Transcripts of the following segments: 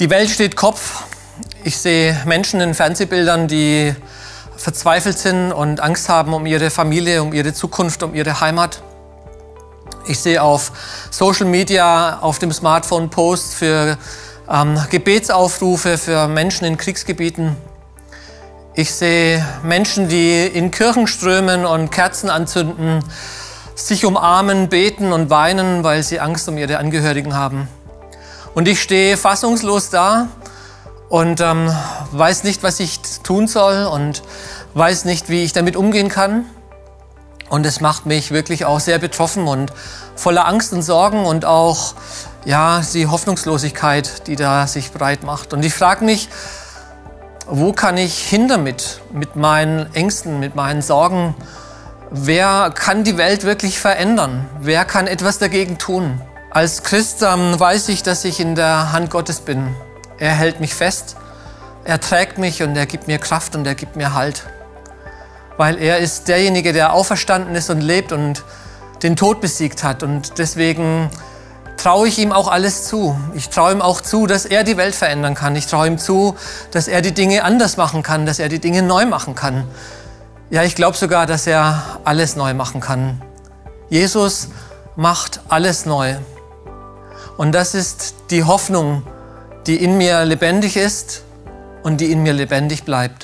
Die Welt steht Kopf. Ich sehe Menschen in Fernsehbildern, die verzweifelt sind und Angst haben um ihre Familie, um ihre Zukunft, um ihre Heimat. Ich sehe auf Social Media, auf dem Smartphone Posts für Gebetsaufrufe für Menschen in Kriegsgebieten. Ich sehe Menschen, die in Kirchen strömen und Kerzen anzünden, sich umarmen, beten und weinen, weil sie Angst um ihre Angehörigen haben. Und ich stehe fassungslos da und weiß nicht, was ich tun soll und weiß nicht, wie ich damit umgehen kann. Und es macht mich wirklich auch sehr betroffen und voller Angst und Sorgen und auch die Hoffnungslosigkeit, die da sich breit macht. Und ich frage mich, wo kann ich hin damit, mit meinen Ängsten, mit meinen Sorgen? Wer kann die Welt wirklich verändern? Wer kann etwas dagegen tun? Als Christ weiß ich, dass ich in der Hand Gottes bin. Er hält mich fest, er trägt mich und er gibt mir Kraft und er gibt mir Halt. Weil er ist derjenige, der auferstanden ist und lebt und den Tod besiegt hat. Und deswegen traue ich ihm auch alles zu. Ich traue ihm auch zu, dass er die Welt verändern kann. Ich traue ihm zu, dass er die Dinge anders machen kann, dass er die Dinge neu machen kann. Ja, ich glaube sogar, dass er alles neu machen kann. Jesus macht alles neu. Und das ist die Hoffnung, die in mir lebendig ist und die in mir lebendig bleibt.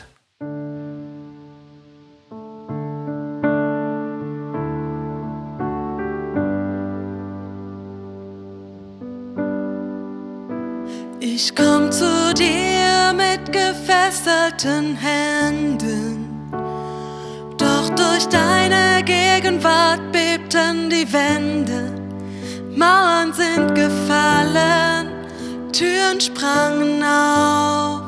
Ich komm zu dir mit gefesselten Händen, doch durch deine Gegenwart bebten die Wände. Mauern sind gefallen, Türen sprangen auf.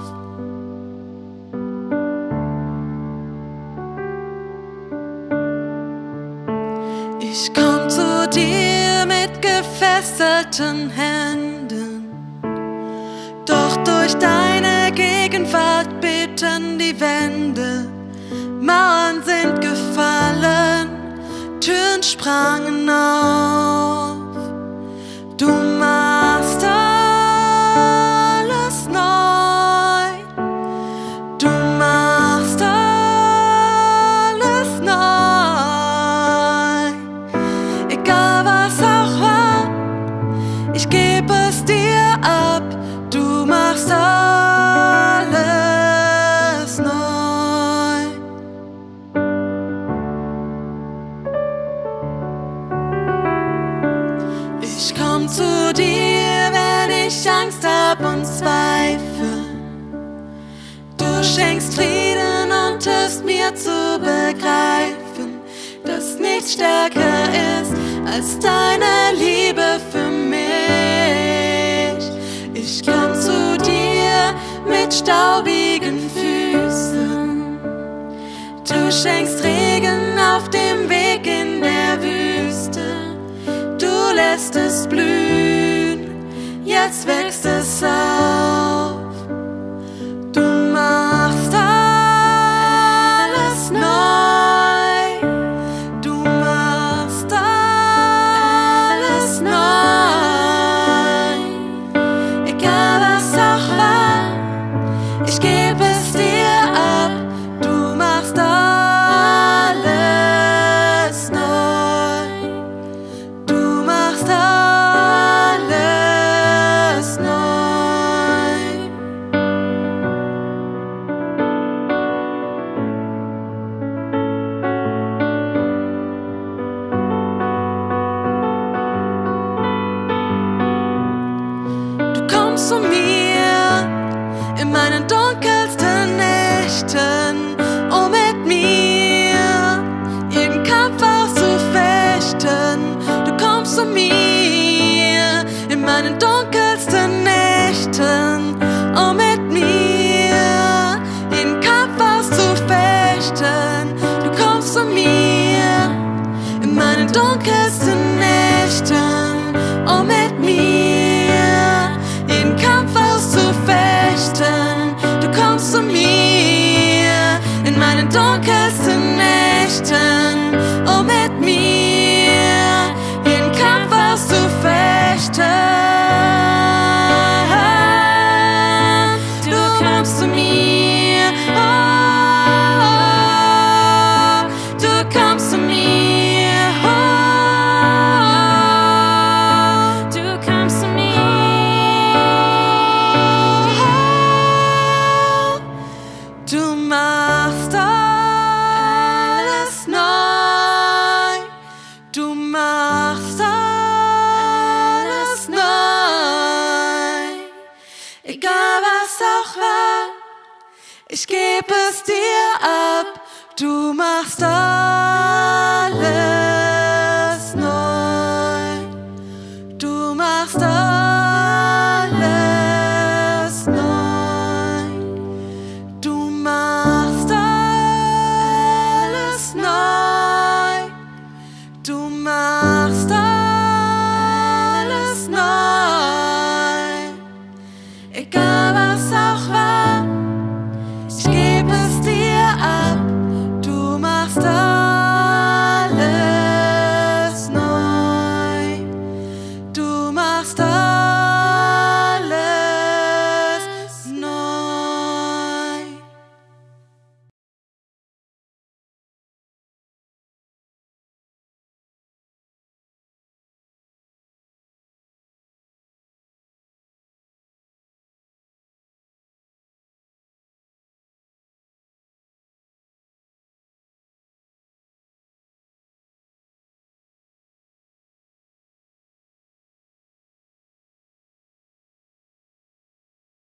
Ich komm zu dir mit gefesselten Händen, doch durch deine Gegenwart bebten die Wände. Mauern sind gefallen, Türen sprangen auf. Du machst alles neu. Du machst alles neu. Egal was auch war, ich gebe es dir ab. Du machst alles neu. Ich komm zu dir, wenn ich Angst hab und Zweifel. Du schenkst Frieden und hilfst mir zu begreifen, dass nichts stärker ist als deine Liebe für mich. Ich komm zu dir mit staubigen Füßen. Du schenkst Regen auf dem Weg in der Wüste. Du lässt es blühen, jetzt wächst es auf. Du machst alles neu. Du machst alles neu. Egal was auch war, ich gebe es dir ab. Du machst alles neu. Du machst alles neu. Du kommst zu mir in meinen dunkelsten Nächten, um mit mir jeden Kampf auszufechten. Du kommst zu mir in meinen dunkelsten Nächten, um mit mir jeden Kampf auszufechten. Du kommst zu mir in meinen dunkelsten Nächten, um mit mir jeden Kampf auszufechten. Du kommst zu mir egal was auch war, ich geb es dir ab, du machst alles neu, du machst alles neu, du machst alles neu, du machst alles neu, egal